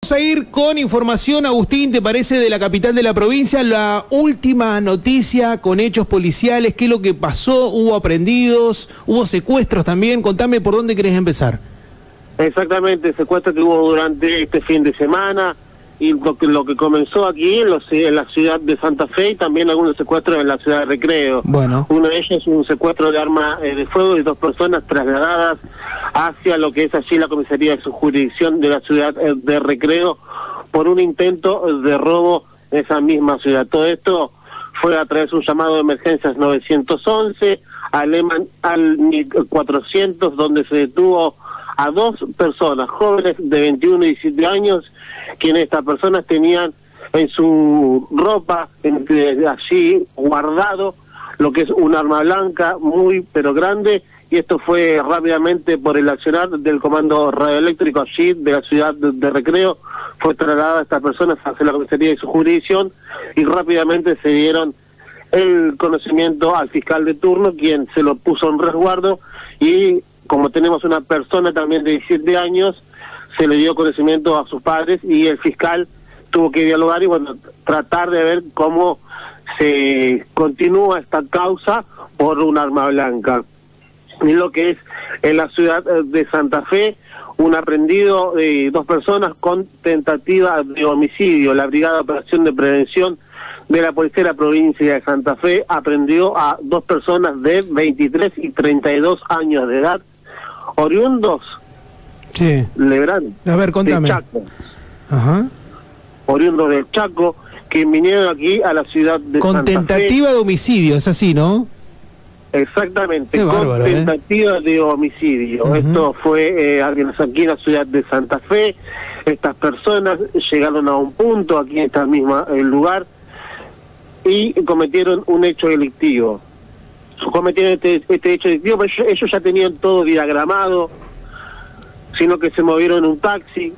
Vamos a ir con información, Agustín, ¿te parece, de la capital de la provincia? La última noticia con hechos policiales, ¿qué es lo que pasó? ¿Hubo aprehendidos? ¿Hubo secuestros también? Contame por dónde querés empezar. Exactamente, el secuestro que hubo durante este fin de semana y lo que comenzó aquí en la ciudad de Santa Fe y también algunos secuestros en la ciudad de Recreo. Bueno. Uno de ellos es un secuestro de arma de fuego de 2 personas trasladadas hacia lo que es allí la comisaría de su jurisdicción de la ciudad de Recreo por un intento de robo en esa misma ciudad. Todo esto fue a través de un llamado de emergencias 911 al 400, donde se detuvo a 2 personas jóvenes de 21 y 17 años, quienes estas personas tenían en su ropa allí guardado lo que es un arma blanca muy pero grande, y esto fue rápidamente por el accionar del comando radioeléctrico allí de la ciudad de Recreo, fue trasladada a estas personas hacia la comisaría de su jurisdicción y rápidamente se dieron el conocimiento al fiscal de turno, quien se lo puso en resguardo, y como tenemos una persona también de 17 años, se le dio conocimiento a sus padres y el fiscal tuvo que dialogar y bueno, tratar de ver cómo se continúa esta causa por un arma blanca. Y lo que es en la ciudad de Santa Fe, un aprehendido de 2 personas con tentativa de homicidio. La Brigada de Operación de Prevención de la Policía de la Provincia de Santa Fe aprendió a 2 personas de 23 y 32 años de edad, oriundos Lebrán, a ver, contame. de Chaco. Ajá. Oriundos del Chaco, que vinieron aquí a la ciudad de con Santa tentativa Fe. de homicidio, es así, ¿no? Exactamente, Qué con bárbaro, tentativa de homicidio. Esto fue aquí en la ciudad de Santa Fe. Estas personas llegaron a un punto aquí en esta misma lugar y cometieron un hecho delictivo. Cometieron este hecho delictivo, pero ellos ya tenían todo diagramado, sino que se movieron en un taxi.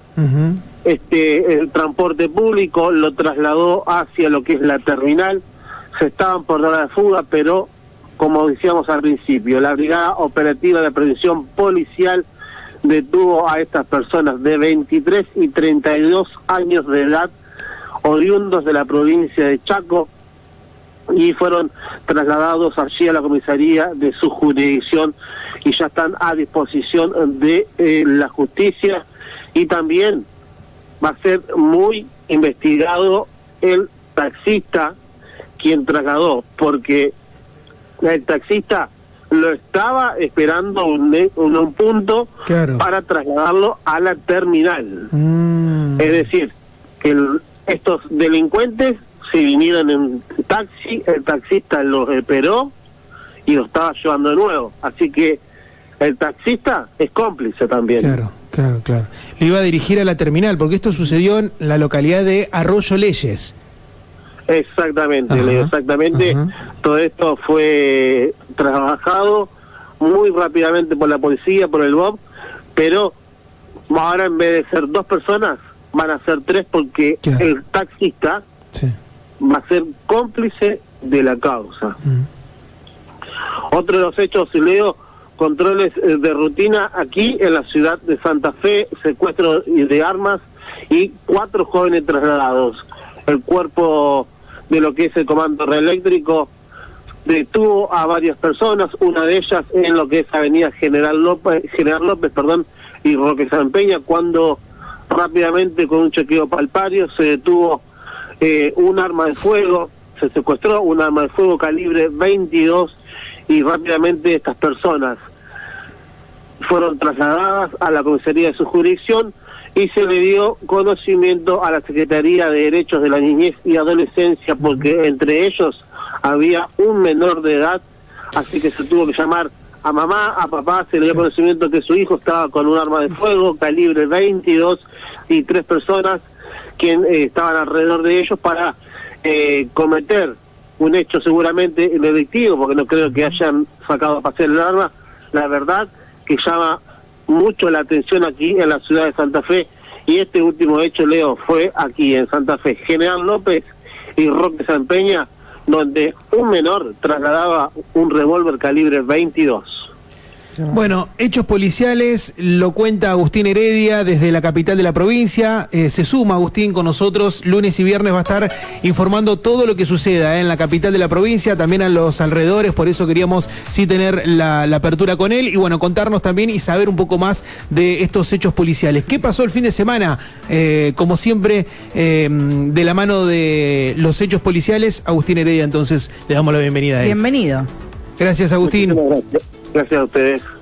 El transporte público lo trasladó hacia lo que es la terminal. Se estaban por dar a la fuga, pero como decíamos al principio, la Brigada Operativa de Prevención Policial detuvo a estas personas de 23 y 32 años de edad, oriundos de la provincia de Chaco, y fueron trasladados allí a la comisaría de su jurisdicción y ya están a disposición de la justicia. Y también va a ser muy investigado el taxista quien trasladó, porque el taxista lo estaba esperando en un punto para trasladarlo a la terminal. Es decir, que estos delincuentes se vinieron en taxi, el taxista los esperó y lo estaba llevando de nuevo. Así que el taxista es cómplice también. Claro. Le iba a dirigir a la terminal, porque esto sucedió en la localidad de Arroyo Leyes. Exactamente, Leo, exactamente. Todo esto fue trabajado muy rápidamente por la policía, por el BOP, pero ahora en vez de ser 2 personas, van a ser 3, porque el taxista va a ser cómplice de la causa. Otro de los hechos, Leo, controles de rutina aquí en la ciudad de Santa Fe, secuestro de armas y 4 jóvenes trasladados. El cuerpo de lo que es el comando radioeléctrico detuvo a varias personas, una de ellas en lo que es Avenida General López, y Roque San Peña, cuando rápidamente con un chequeo palpario se detuvo un arma de fuego, se secuestró un arma de fuego calibre 22 y rápidamente estas personas fueron trasladadas a la comisaría de su jurisdicción y se le dio conocimiento a la Secretaría de Derechos de la Niñez y Adolescencia, porque entre ellos había un menor de edad, así que se tuvo que llamar a mamá, a papá, se le dio conocimiento que su hijo estaba con un arma de fuego calibre 22 y 3 personas que estaban alrededor de ellos para cometer un hecho seguramente delictivo, porque no creo que hayan sacado a pasear el arma. La verdad que llama mucho la atención aquí en la ciudad de Santa Fe, y este último hecho, Leo, fue aquí en Santa Fe, General López y Roque San Peña, donde un menor trasladaba un revólver calibre 22. Bueno, hechos policiales, lo cuenta Agustín Heredia desde la capital de la provincia. Se suma Agustín con nosotros, lunes y viernes va a estar informando todo lo que suceda en la capital de la provincia, también a los alrededores, por eso queríamos sí tener la apertura con él y bueno, contarnos también y saber un poco más de estos hechos policiales. ¿Qué pasó el fin de semana? Como siempre, de la mano de los hechos policiales, Agustín Heredia, entonces le damos la bienvenida a él. Bienvenido. Gracias, Agustín. Gracias a ustedes.